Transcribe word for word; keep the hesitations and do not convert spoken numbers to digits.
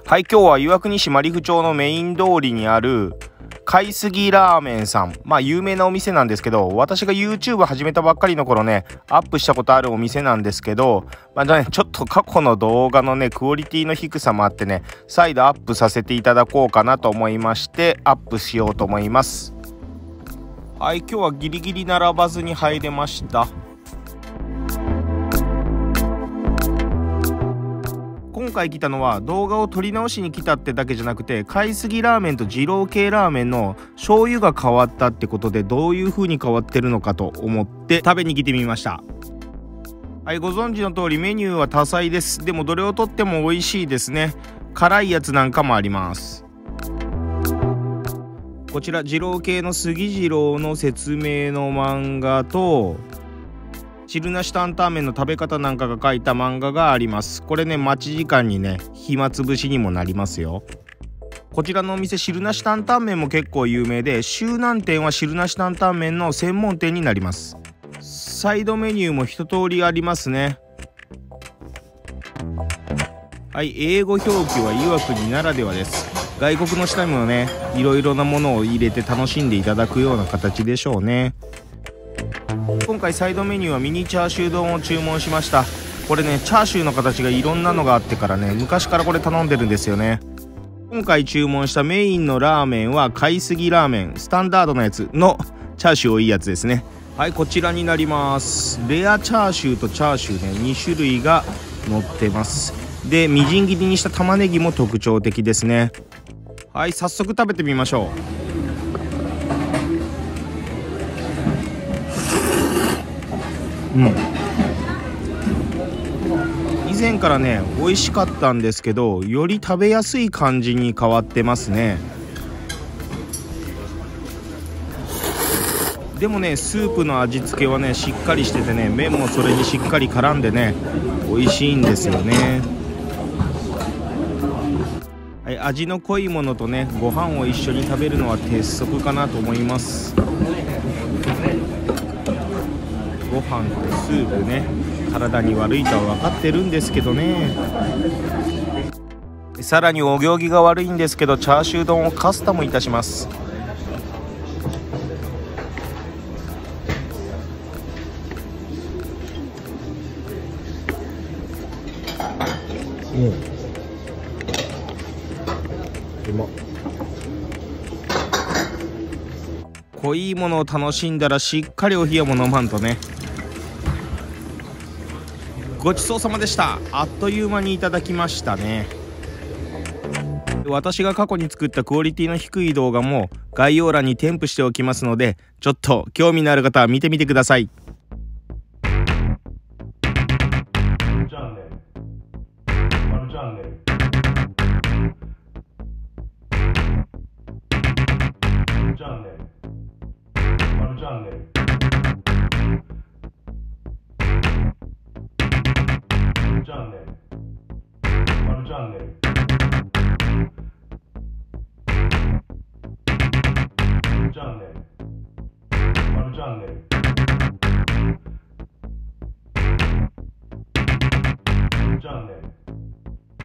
はい、今日は岩国市真理府町のメイン通りにある貝杉ラーメンさん、まあ有名なお店なんですけど、私が YouTube 始めたばっかりの頃ねアップしたことあるお店なんですけど、まあね、ちょっと過去の動画のねクオリティの低さもあってね、再度アップさせていただこうかなと思いましてアップしようと思います。はい、今日はギリギリ並ばずに入れました。今回来たのは動画を撮り直しに来たってだけじゃなくて、貝杉ラーメンと二郎系ラーメンの醤油が変わったってことで、どういう風に変わってるのかと思って食べに来てみました。はい、ご存知の通りメニューは多彩です。でもどれをとっても美味しいですね。辛いやつなんかもあります。こちら二郎系の杉次郎の説明の漫画と汁なし担々麺の食べ方なんかが書いた漫画があります。これね、待ち時間にね暇つぶしにもなりますよ。こちらのお店、汁なし担々麺も結構有名で、周南店は汁なし担々麺の専門店になります。サイドメニューも一通りありますね。はい、英語表記は岩国ならではです。外国の人にもねいろいろなものを入れて楽しんでいただくような形でしょうね。今回サイドメニューはミニチャーシュー丼を注文しました。これね、チャーシューの形がいろんなのがあってからね、昔からこれ頼んでるんですよね。今回注文したメインのラーメンは貝杉ラーメンスタンダードのやつのチャーシュー多いやつですね。はい、こちらになります。レアチャーシューとチャーシューね、に種類が乗ってます。で、みじん切りにした玉ねぎも特徴的ですね。はい、早速食べてみましょう。うん、以前からね美味しかったんですけど、より食べやすい感じに変わってますね。でもね、スープの味付けはねしっかりしててね、麺もそれにしっかり絡んでね美味しいんですよね。はい、味の濃いものとねご飯を一緒に食べるのは鉄則かなと思います。ご飯とスープね、体に悪いとは分かってるんですけどね。さらにお行儀が悪いんですけど、チャーシュー丼をカスタムいたします。うん、うまっ。濃いものを楽しんだらしっかりお冷やも飲まんとね。ごちそうさまでした。あっという間にいただきましたね。私が過去に作ったクオリティの低い動画も概要欄に添付しておきますので、ちょっと興味のある方は見てみてください。チャンネル、マルチャンネル、チャンネル、マルチャンネル、チャンネル。